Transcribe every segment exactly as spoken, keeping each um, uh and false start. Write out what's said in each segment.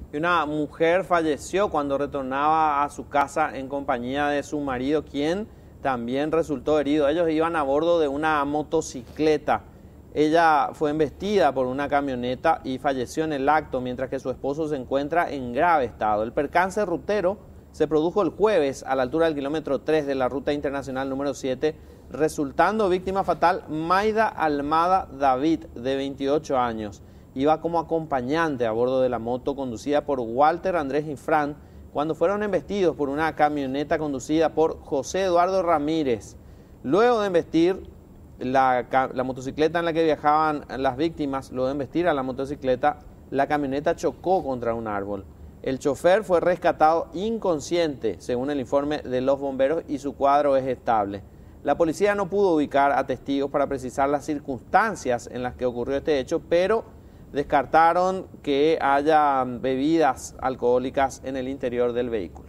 Y una mujer falleció cuando retornaba a su casa en compañía de su marido, quien también resultó herido. Ellos iban a bordo de una motocicleta. Ella fue embestida por una camioneta y falleció en el acto, mientras que su esposo se encuentra en grave estado. El percance rutero se produjo el jueves a la altura del kilómetro tres de la ruta internacional número siete, resultando víctima fatal Maida Almada David, de veintiocho años. Iba como acompañante a bordo de la moto conducida por Walter Andrés Infran cuando fueron embestidos por una camioneta conducida por José Eduardo Ramírez. Luego de embestir la, la motocicleta en la que viajaban las víctimas, luego de embestir a la motocicleta, la camioneta chocó contra un árbol. El chofer fue rescatado inconsciente, según el informe de los bomberos, y su cuadro es estable. La policía no pudo ubicar a testigos para precisar las circunstancias en las que ocurrió este hecho, pero descartaron que haya bebidas alcohólicas en el interior del vehículo.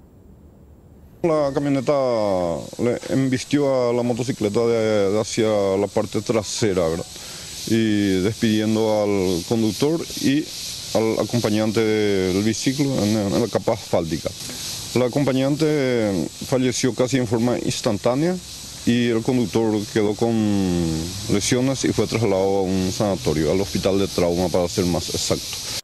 La camioneta le embistió a la motocicleta de, de hacia la parte trasera, ¿verdad? Y despidiendo al conductor y al acompañante del biciclo en, en la capa asfáltica. La acompañante falleció casi en forma instantánea y el conductor quedó con lesiones y fue trasladado a un sanatorio, al hospital de trauma para ser más exacto.